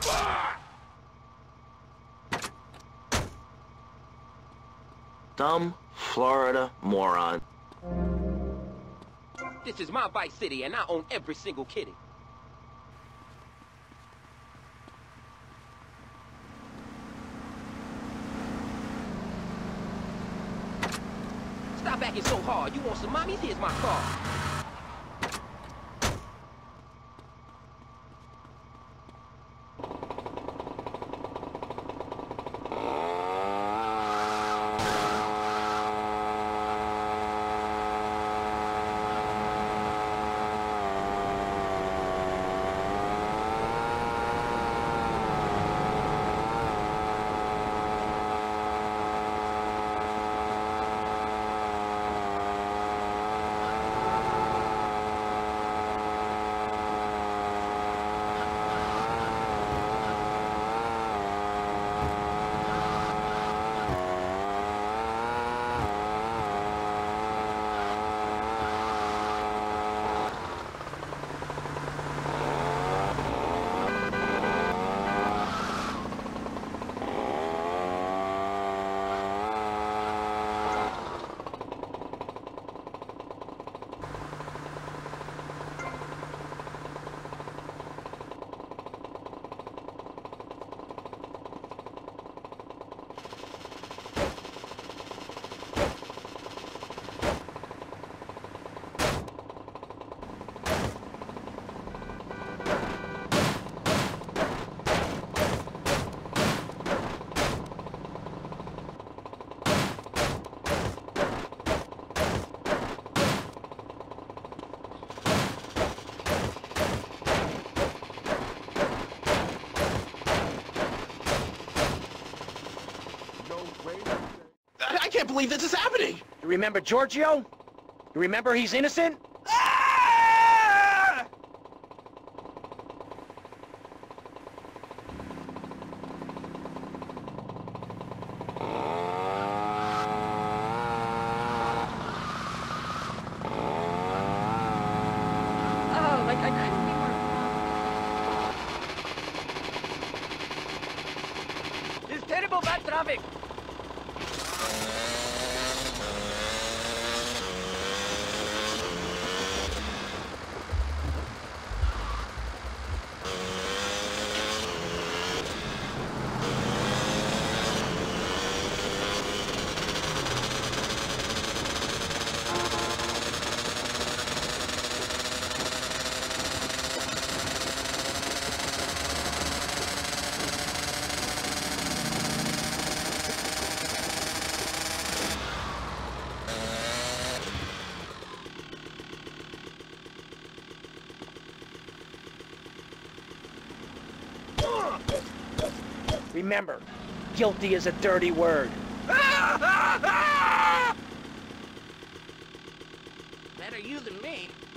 Dumb Florida moron. This is my Vice City, and I own every single kitty. Stop acting so hard. You want some mommies? Here's my car. I can't believe this is happening! You remember Giorgio? You remember he's innocent? Ah! Oh, like I couldn't be more... There's terrible bad traffic. Remember, guilty is a dirty word. Better you than me.